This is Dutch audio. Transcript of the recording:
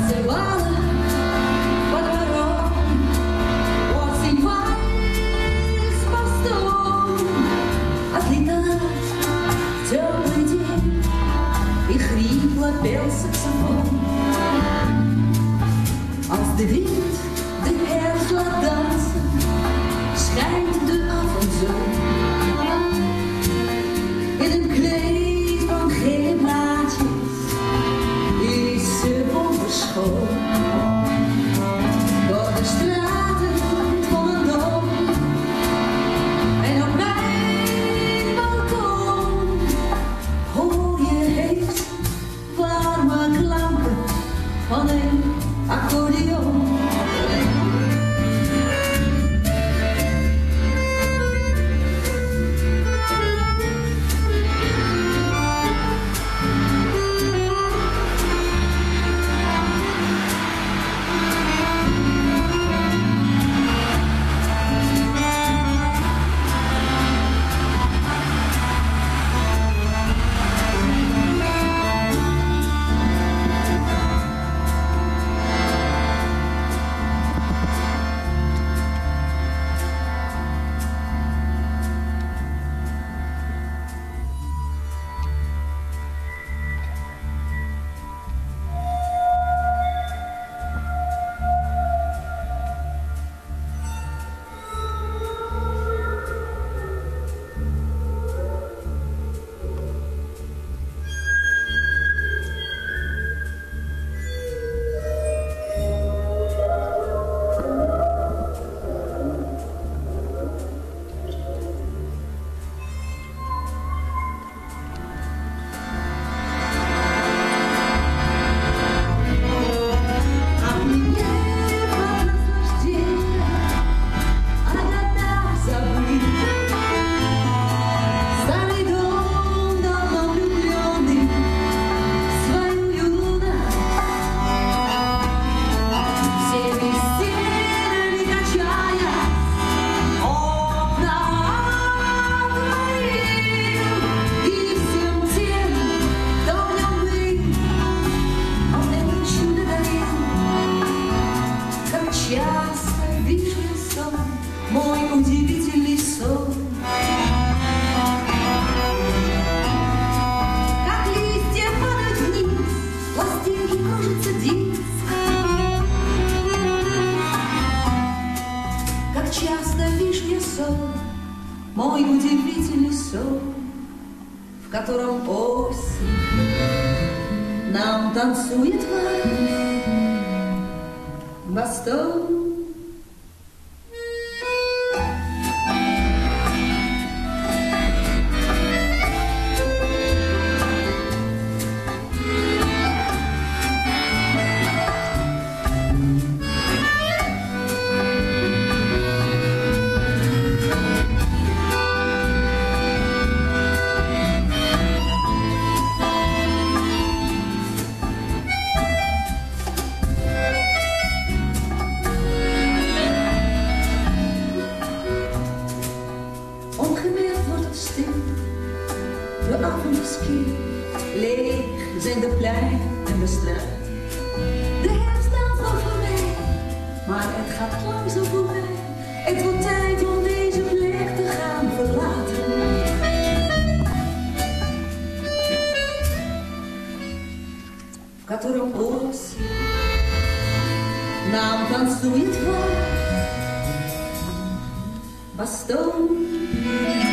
Pел saxofoon. Als de wind de herfst laat dansen, schijnt de avondzon. In een kleed van gele blaadjes is ze onverschoon. Door de straten van een dorp en op mijn balkon hoor je heet warme klanken van een accordeon. Удивительный сон, как листья падают вниз, пластинки кружится диск. Как часто вижу я сон, мой удивительный сон, в котором осень нам танцует восток. De avond is kil, leeg zijn de plein en de straat. De herfst staat al voorbij, maar het gaat langzaam voorbij. Het wordt tijd om deze plek te gaan verlaten. В котором осень нам танцует восток.